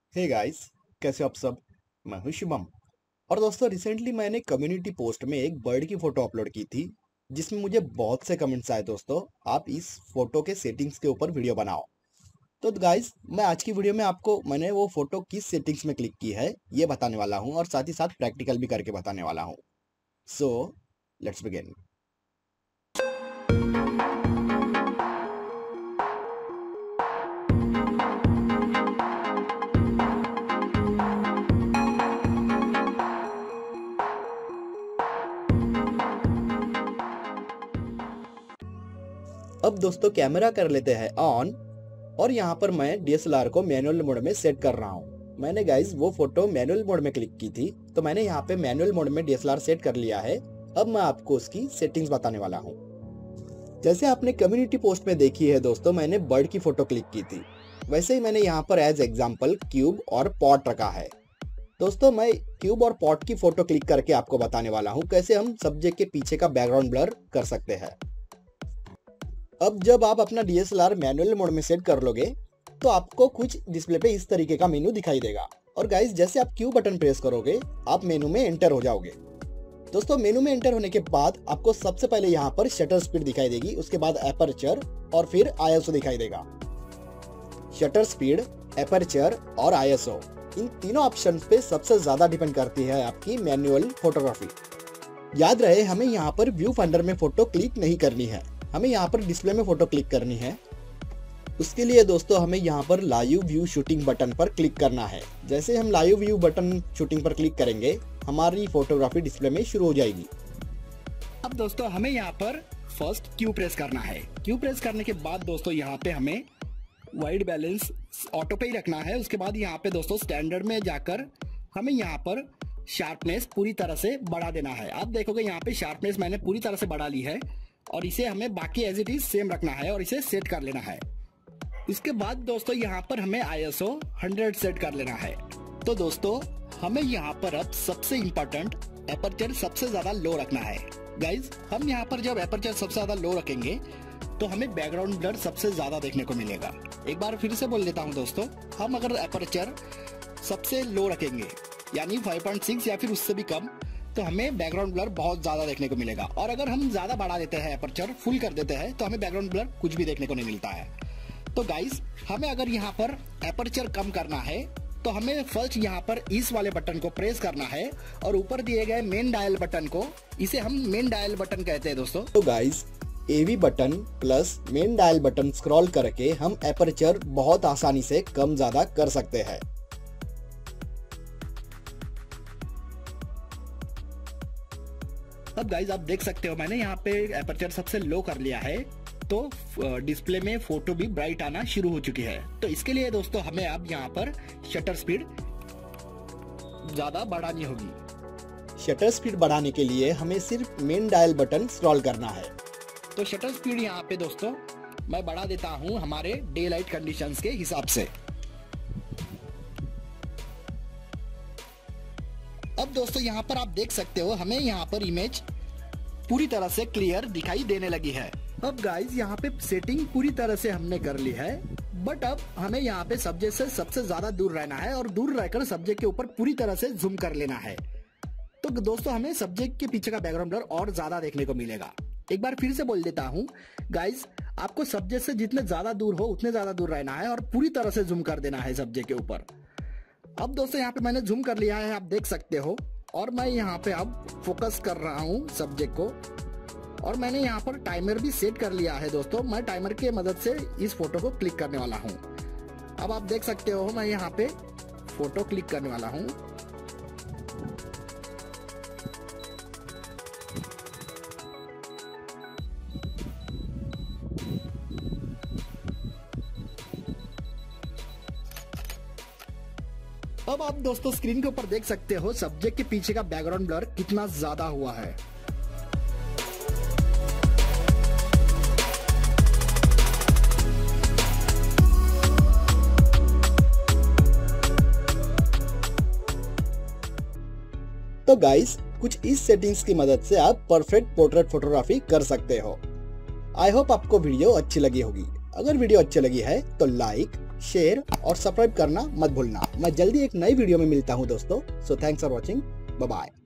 Hey guys, कैसे हो आप सब। मैं हूं शुभम। और दोस्तों, रिसेंटली मैंने कम्युनिटी पोस्ट में एक बर्ड की फोटो अपलोड की थी, जिसमें मुझे बहुत से कमेंट्स आए। दोस्तों, आप इस फोटो के सेटिंग्स के ऊपर वीडियो बनाओ। तो गाइस, मैं आज की वीडियो में आपको मैंने वो फोटो किस सेटिंग्स में क्लिक की है ये बताने वाला हूं, और साथ ही साथ प्रैक्टिकल भी करके बताने वाला हूं। So let's begin. अब दोस्तों, कैमरा कर लेते हैं ऑन, और यहाँ पर मैं डीएसएलआर को मैनुअल मोड में सेट कर रहा हूँ। मैंने गाइज वो फोटो मैनुअल मोड में क्लिक की थी, तो मैंने यहाँ पे मैनुअल मोड में डीएसएलआर सेट कर लिया है। अब मैं आपको उसकी सेटिंग्स बताने वाला हूँ। जैसे आपने कम्युनिटी पोस्ट में देखी है दोस्तों, मैंने बर्ड की फोटो क्लिक की थी, वैसे ही मैंने यहाँ पर एज एग्जाम्पल क्यूब और पॉट रखा है। दोस्तों, मैं क्यूब और पॉट की फोटो क्लिक करके आपको बताने वाला हूँ कैसे हम सब्जेक्ट के पीछे का बैकग्राउंड ब्लर कर सकते हैं। अब जब आप अपना डीएसएलआर मैनुअल मोड में सेट कर लोगे, तो आपको कुछ डिस्प्ले पे इस तरीके का मेनू दिखाई देगा। और गाइस, जैसे आप क्यू बटन प्रेस करोगे, आप मेनू में एंटर हो जाओगे। दोस्तों, मेनू में एंटर होने के बाद आपको सबसे पहले यहाँ पर शटर स्पीड दिखाई देगी, उसके बाद एपर्चर और फिर आईएसओ दिखाई देगा। शटर स्पीड, एपर्चर और आईएसओ, इन तीनों ऑप्शन पे सबसे ज्यादा डिपेंड करती है आपकी मैनुअल फोटोग्राफी। याद रहे, हमें यहाँ पर व्यू फाइंडर में फोटो क्लिक नहीं करनी है, हमें यहाँ पर डिस्प्ले में फोटो क्लिक करनी है। उसके लिए दोस्तों, हमें यहाँ पर लाइव व्यू शूटिंग बटन पर क्लिक करना है। जैसे हम लाइव व्यू बटन शूटिंग पर क्लिक करेंगे, हमारी फोटोग्राफी डिस्प्ले में शुरू हो जाएगी। अब दोस्तों, हमें यहाँ पर फर्स्ट क्यू प्रेस करना है। क्यू प्रेस करने के बाद दोस्तों, यहाँ पे हमें वाइट बैलेंस ऑटो पे ही रखना है। उसके बाद यहाँ पे दोस्तों स्टैंडर्ड में जाकर हमें यहाँ पर शार्पनेस पूरी तरह से बढ़ा देना है। आप देखोगे यहाँ पे शार्पनेस मैंने पूरी तरह से बढ़ा ली है, और इसे हमें बाकी एज इट इज सेम रखना है और इसे सेट कर लेना है। इसके बाद दोस्तों, यहाँ पर हमें आईएसओ 100 सेट कर लेना है। तो दोस्तों, हमें यहाँ पर अब सबसे इम्पोर्टेंट एपर्चर सबसे ज्यादा लो रखना है। गाइज, हम यहाँ पर जब एपर्चर सबसे ज्यादा लो रखेंगे, तो हमें बैकग्राउंड ब्लर सबसे ज्यादा देखने को मिलेगा। एक बार फिर से बोल देता हूँ दोस्तों, हम अगर एपर्चर सबसे लो रखेंगे, यानी 5.6 या फिर उससे भी कम, तो हमें बैकग्राउंड ब्लर बहुत ज्यादा देखने को मिलेगा। और अगर हम ज्यादा बढ़ा देते हैं, एपर्चर फुल कर देते हैं, तो हमें बैकग्राउंड ब्लर कुछ भी देखने को नहीं मिलता है। तो गाइस, हमें अगर यहाँ पर एपर्चर कम करना है, तो हमें फर्स्ट यहाँ पर इस वाले बटन को प्रेस करना है, और ऊपर दिए गए मेन डायल बटन को, इसे हम मेन डायल बटन कहते हैं दोस्तों। तो guys, AV button plus main dial button scroll करके हम एपर्चर बहुत आसानी से कम ज्यादा कर सकते हैं। अब गाइज, आप देख सकते हो मैंने यहाँ पे एपर्चर सबसे लो कर लिया है, तो डिस्प्ले में फोटो भी ब्राइट आना शुरू हो चुकी है। तो इसके लिए दोस्तों, हमें अब यहाँ पर शटर स्पीड ज्यादा बढ़ानी होगी। शटर स्पीड बढ़ाने के लिए हमें सिर्फ मेन डायल बटन स्क्रॉल करना है। तो शटर स्पीड यहाँ पे दोस्तों मैं बढ़ा देता हूँ हमारे डे लाइट कंडीशंस के हिसाब से। अब दोस्तों, यहाँ पर आप देख सकते हो हमें यहाँ पर इमेज पूरी तरह से क्लियर दिखाई देने लगी है। अब गाइज, यहाँ पे सेटिंग पूरी तरह से हमने कर ली है, बट अब हमें यहाँ पे सब्जेक्ट से सबसे ज्यादा दूर रहना है, और दूर रहकर सब्जेक्ट के ऊपर पूरी तरह से जूम कर लेना है। तो दोस्तों, हमें सब्जेक्ट के पीछे का बैकग्राउंड ब्लर और ज्यादा देखने को मिलेगा। एक बार फिर से बोल देता हूँ गाइज, आपको सब्जेक्ट से जितने ज्यादा दूर हो उतने ज्यादा दूर रहना है, और पूरी तरह से जूम कर देना है सब्जेक्ट के ऊपर। अब दोस्तों, यहाँ पे मैंने जूम कर लिया है, आप देख सकते हो, और मैं यहाँ पे अब फोकस कर रहा हूँ सब्जेक्ट को, और मैंने यहाँ पर टाइमर भी सेट कर लिया है दोस्तों। मैं टाइमर की मदद से इस फोटो को क्लिक करने वाला हूँ। अब आप देख सकते हो मैं यहाँ पे फोटो क्लिक करने वाला हूँ। अब आप दोस्तों स्क्रीन के ऊपर देख सकते हो सब्जेक्ट के पीछे का बैकग्राउंड ब्लर कितना ज्यादा हुआ है। तो गाइस, कुछ इस सेटिंग्स की मदद से आप परफेक्ट पोर्ट्रेट फोटोग्राफी कर सकते हो। आई होप आपको वीडियो अच्छी लगी होगी। अगर वीडियो अच्छी लगी है तो लाइक, शेयर और सब्सक्राइब करना मत भूलना। मैं जल्दी एक नई वीडियो में मिलता हूँ दोस्तों। So thanks for watching, bye bye.